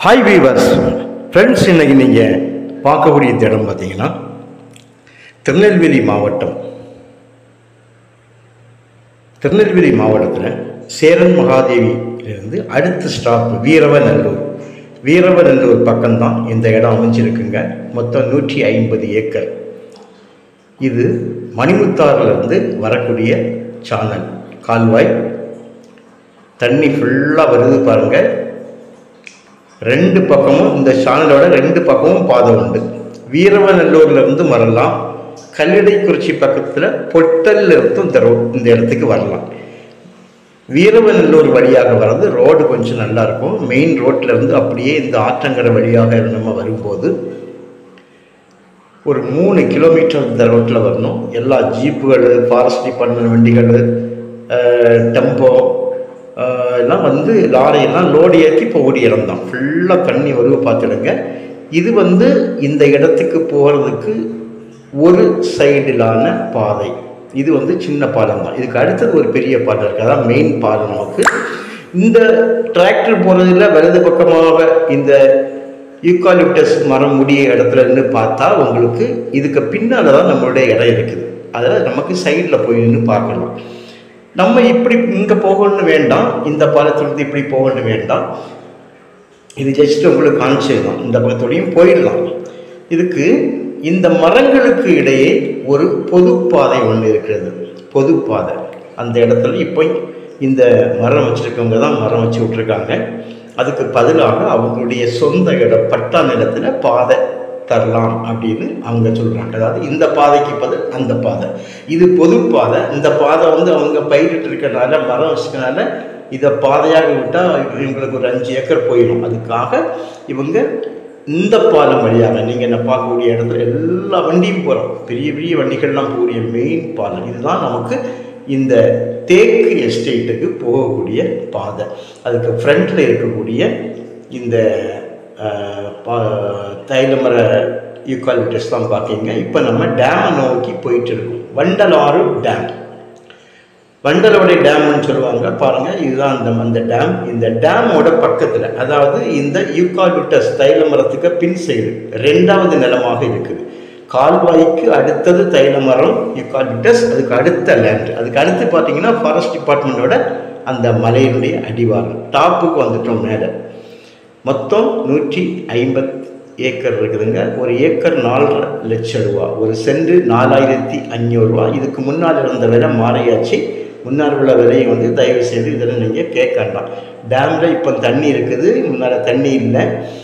Hi viewers friends, இன்றைக்கி நீங்கள் பார்க்கக்கூடிய இந்த இடம் பார்த்தீங்கன்னா திருநெல்வேலி மாவட்டத்தில் சேரன் மகாதேவியிலிருந்து அடுத்த ஸ்டாப் வீரவநல்லூர் பக்கம்தான் இந்த இடம் அமைஞ்சிருக்குங்க. மொத்தம் 150 ஏக்கர். இது மணிமுத்தாறுலேருந்து வரக்கூடிய சானல் கால்வாய். தண்ணி ஃபுல்லாக வருது பாருங்கள். ரெண்டு பக்கமும் இந்த சானலோட ரெண்டு பக்கமும் பாதை உண்டு. வீரவநல்லூர்லேருந்து வரலாம். கல்லடைக்குறிச்சி பக்கத்தில் பொட்டல்ல இருந்து இந்த இடத்துக்கு வரலாம். வீரவநல்லூர் வழியாக வர்றது ரோடு கொஞ்சம் நல்லாயிருக்கும். மெயின் ரோட்லேருந்து அப்படியே இந்த ஆற்றங்கரை வழியாக நம்ம வரும்போது ஒரு 3 கிலோமீட்டர் இந்த ரோட்டில் வரணும். எல்லா ஜீப்புகள், ஃபாரஸ்ட் டிபார்ட்மெண்ட் வண்டிகள், டெம்போ எல்லாம் வந்து லாரியெல்லாம் லோடு ஏற்றி போகக்கூடிய இடம் தான். ஃபுல்லாக தண்ணி வருவ பார்த்துடுங்க. இது வந்து இந்த இடத்துக்கு போகிறதுக்கு ஒரு சைடிலான பாதை. இது வந்து சின்ன பாலம் தான். இதுக்கு அடுத்தது ஒரு பெரிய பாலம் இருக்குது, அதான் மெயின் பாலம். நமக்கு இந்த டிராக்டர் போகிறதுல வலது பக்கமாக இந்த யூக்காலிப்டஸ் மரம் முடிய இடத்துல நின்று பார்த்தா உங்களுக்கு இதுக்கு பின்னால் தான் நம்மளுடைய இடம் இருக்குது. அதாவது நமக்கு சைடில் போய் நின்று பார்க்கலாம். நம்ம இப்படி இங்கே போகணும்னு வேண்டாம், இந்த பாலத்திலிருந்து இப்படி போகணும்னு வேண்டாம். இது ஜஸ்ட் உங்களுக்கு காமிச்சது தான். இந்த பக்கத்தோடையும் போயிடலாம். இதுக்கு இந்த மரங்களுக்கு இடையே ஒரு பொதுப்பாதை ஒன்று இருக்கிறது. பொதுப்பாதை அந்த இடத்துல இப்போ இந்த மரம் வச்சுருக்கவங்க தான் மரம் வச்சு விட்ருக்காங்க. அதுக்கு பதிலாக அவங்களுடைய சொந்த இடம் பட்டா நிலத்தில் பாதை தரலாம் அப்படின்னு அவங்க சொல்கிறாங்க. அதாவது இந்த பாதைக்கு பதில் அந்த பாதை. இது பொது பாதை. இந்த பாதை வந்து அவங்க பயிரிட்டு இருக்கிறனால, மரம் வச்சுக்கனால இதை பாதையாக விட்டால் இவங்களுக்கு ஒரு 5 ஏக்கர் போயிடும். அதுக்காக இவங்க இந்த பாலம் வழியாக நீங்கள் என்ன பார்க்கக்கூடிய இடத்துல எல்லா வண்டியும் போகிறோம். பெரிய பெரிய வண்டிகள்லாம் போகக்கூடிய மெயின் பாலம் இதுதான். நமக்கு இந்த தேக்கு எஸ்டேட்டுக்கு போகக்கூடிய பாதை. அதுக்கு ஃப்ரண்டில் இருக்கக்கூடிய இந்த தைலமர யூக்காலிப்டஸ் தான் பார்க்கிங்க. இப்போ நம்ம டேமை நோக்கி போயிட்டு இருக்கோம். வண்டலாறு டேம், வண்டலோடைய டேம்னு சொல்லுவாங்க பாருங்கள். இதுதான் அந்த டேம். இந்த டேமோட பக்கத்தில், அதாவது இந்த யூக்காலிப்டஸ் தைலமரத்துக்கு பின் சைடு 2வது நிலமாக இருக்குது. கால்வாய்க்கு அடுத்தது தைலமரம் யூக்காலிப்டஸ், அதுக்கு அடுத்த லேண்ட். அதுக்கு அடுத்து பார்த்தீங்கன்னா ஃபாரஸ்ட் டிபார்ட்மெண்ட்டோட அந்த மலையினுடைய அடிவாரம். டாப்புக்கு வந்துட்டோம் மேலே. மொத்தம் 150 ஏக்கர் இருக்குதுங்க. ஒரு ஏக்கர் 4.5 லட்சம் ரூபா, ஒரு சென்ட் 4500 ரூபா. இதுக்கு முன்னால் இருந்த விலை மாறியாச்சு. முன்னால் உள்ள விலையை வந்து தயவு செய்து இதில் நீங்கள் கேட்கலாம். டேமில் இப்போ தண்ணி இருக்குது, முன்னால் தண்ணி இல்லை.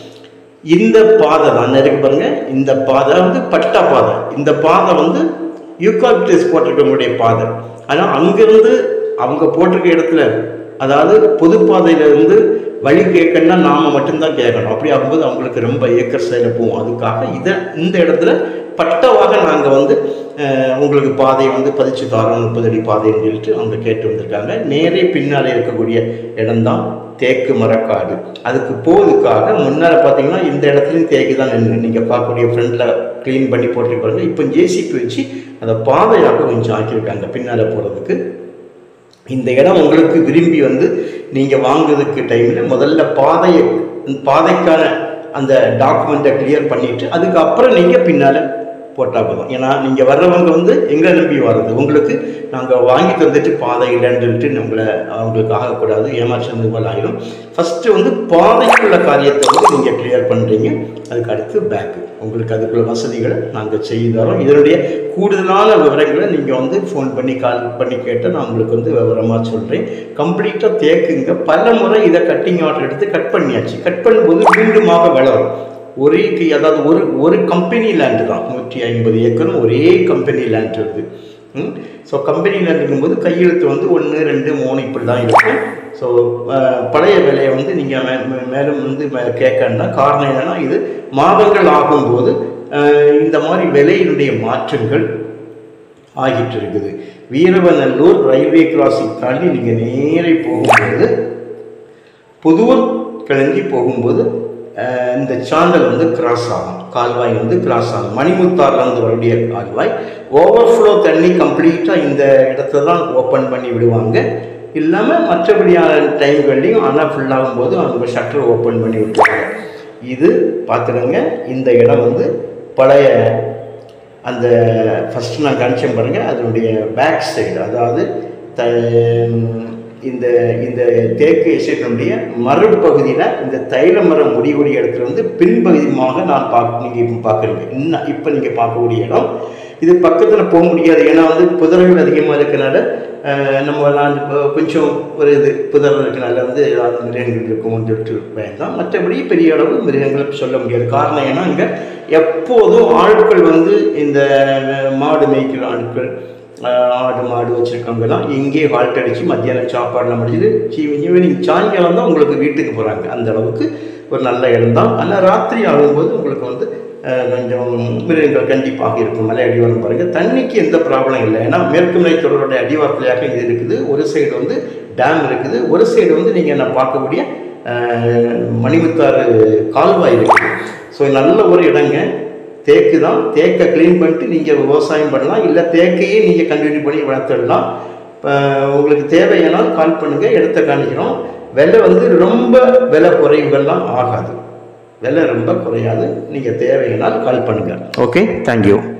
இந்த பாதை தான் இருக்கு பாருங்க. இந்த பாதை வந்து பட்டா பாதை. இந்த பாதை வந்து யூக்காலிப்டஸ் போட்டிருக்கக்கூடிய பாதை. ஆனால் அங்கேருந்து அவங்க போட்டிருக்க இடத்துல, அதாவது பொது பாதையிலேருந்து வழி கேட்கணும்னா நாம் மட்டும்தான் கேட்கணும். அப்படி ஆகும்போது அவங்களுக்கு ரொம்ப ஏக்கர் சைடில் போகும். அதுக்காக இந்த இடத்துல பட்டவாக நாங்கள் வந்து உங்களுக்கு பாதையை வந்து பதிச்சு தரோம், 30 அடி பாதைன்னு சொல்லிட்டு அவங்க கேட்டு வந்திருக்காங்க. நேரே பின்னால் இருக்கக்கூடிய இடம்தான் தேக்கு மரக்காடு. அதுக்கு போகிறதுக்காக முன்னால் பார்த்தீங்கன்னா இந்த இடத்துலையும் தேக்கு தான் நின்று நீங்கள் பார்க்கக்கூடிய ஃப்ரண்டில் க்ளீன் பண்ணி போட்டுருப்பாங்க. இப்போ ஜேசிபி வச்சு அதை பாதையாக கொஞ்சம் ஆக்கியிருக்காங்க பின்னால் போகிறதுக்கு. இந்த இடம் உங்களுக்கு விரும்பி வந்து நீங்கள் வாங்குறதுக்கு டைமில் முதல்ல பாதைக்கான அந்த டாக்குமெண்ட்டை கிளியர் பண்ணிவிட்டு அதுக்கப்புறம் நீங்கள் பின்னால் போட்டால் போதும். ஏன்னா நீங்கள் வர்றவங்க வந்து எங்களை நம்பி வர்றது, உங்களுக்கு நாங்கள் வாங்கி தந்துட்டு பாதை இல்லைன்னு சொல்லிட்டு அவங்களுக்கு ஆகக்கூடாது, ஏமாற்றம் போல் ஆகிடும். ஃபஸ்ட்டு வந்து பாதைக்குள்ள காரியத்தை வந்து நீங்கள் கிளியர் பண்ணுறீங்க. அதுக்கு அடுத்து பேக்கு உங்களுக்கு அதுக்குள்ள வசதிகளை நாங்கள் செய்து தரோம். இதனுடைய கூடுதலான விவரங்களை நீங்கள் வந்து ஃபோன் பண்ணி கால் பண்ணி கேட்டால் நான் உங்களுக்கு வந்து விவரமாக சொல்கிறேன். கம்ப்ளீட்டாக தேக்குங்க. பல முறை இதை கட்டிங் ஆர்டர் எடுத்து கட் பண்ணியாச்சு. கட் பண்ணும்போது மீண்டுமாக வளரும். அதாவது ஒரு கம்பெனி லேண்டு தான். 150 ஏக்கரும் ஒரே கம்பெனி லேண்ட் இருக்குது. ஸோ கம்பெனி லேண்ட் இருக்கும்போது கையெழுத்து வந்து 1, 2, 3 இப்படி தான் இருக்கும். ஸோ பழைய விலையை வந்து நீங்கள் மேலும் வந்து கேட்கணுன்னா காரணம் என்னென்னா, இது மாதங்கள் ஆகும்போது இந்த மாதிரி விலையினுடைய மாற்றங்கள் ஆகிட்டு இருக்குது. வீரவநல்லூர் ரயில்வே கிராசிங் தாண்டி நீங்கள் நேரே போகும்போது புதூர் கிளம்பி போகும்போது இந்த சானல் வந்து கிராஸ் ஆகும். கால்வாய் வந்து கிராஸ் ஆகும். மணிமுத்தாறுலேருந்து வரக்கூடிய கால்வாய் ஓவர்ஃப்ளோ தண்ணி கம்ப்ளீட்டாக இந்த இடத்துல தான் ஓப்பன் பண்ணி விடுவாங்க. இல்லாமல் மற்றபடியான டைம்கள்லையும் ஆனால் ஃபுல்லாகும் போது அவங்க ஷட்டர் ஓப்பன் பண்ணி விட்டுருவாங்க. இது பார்த்துடுங்க. இந்த இடம் வந்து பழைய அந்த ஃபஸ்ட்டு நான் காமிச்சேன் பாருங்கள், அதனுடைய பேக் சைடு, அதாவது இந்த இந்த தேக்கு எஸ்டேட்டினுடைய மறுபகுதியில் இந்த தைல மரம் முடிவுடைய இடத்துல வந்து பின்பகுதியாக நான் நீங்கள் இப்போ பார்க்குறீங்க. இன்னும் இப்போ நீங்கள் பார்க்கக்கூடிய இடம் இது. பக்கத்தில் போக முடியாது, ஏன்னா வந்து புதர்கள் அதிகமாக இருக்கிறனால நம்ம கொஞ்சம் ஒரு இது புதர் இருக்கிறனால வந்து ஏதாவது மிருகங்கள் இருக்கும்னு சொல்லிட்டு வேண்டாம். மற்றபடி பெரிய அளவு மிருகங்கள் சொல்ல முடியாது. காரணம் ஏன்னா இங்கே எப்போதும் ஆட்கள் வந்து இந்த மாடு மேய்க்கிற ஆட்கள், ஆடு மாடு வச்சுருக்கவங்கலாம் இங்கே ஹால்ட் அடித்து மத்தியானம் சாப்பாடெலாம் முடிஞ்சுது. ஈவினிங் சாயங்காலம் தான் உங்களுக்கு வீட்டுக்கு போகிறாங்க. அந்த அளவுக்கு ஒரு நல்ல இடம் தான். ஆனால் ராத்திரி ஆகும்போது உங்களுக்கு வந்து கொஞ்சம் மிருகங்கள் கண்டிப்பாக இருக்கும். மலை அடிவாரம் பாருங்கள், தண்ணிக்கு எந்த ப்ராப்ளம் இல்லை. ஏன்னா மேற்கு மலை தொடருடைய அடிவாரத்திலேயாக இது இருக்குது. ஒரு சைடு வந்து டேம் இருக்குது, ஒரு சைடு வந்து நீங்கள் நான் பார்க்கக்கூடிய மணிமுத்தாறு கால்வாய் இருக்குது. ஸோ நல்ல ஒரு இடங்க. தேக்கு தான். தேக்கை க்ளீன் பண்ணிட்டு நீங்கள் விவசாயம் பண்ணலாம், இல்லை தேக்கையே நீங்கள் கண்டினியூ பண்ணி வளர்த்துடலாம். உங்களுக்கு தேவையானால் கால் பண்ணுங்கள், இடத்த காணிக்கிறோம். விலை வந்து ரொம்ப விலை குறைவுகள்லாம் ஆகாது, விலை ரொம்ப குறையாது. நீங்கள் தேவையானால் கால் பண்ணுங்கள். Okay, thank you.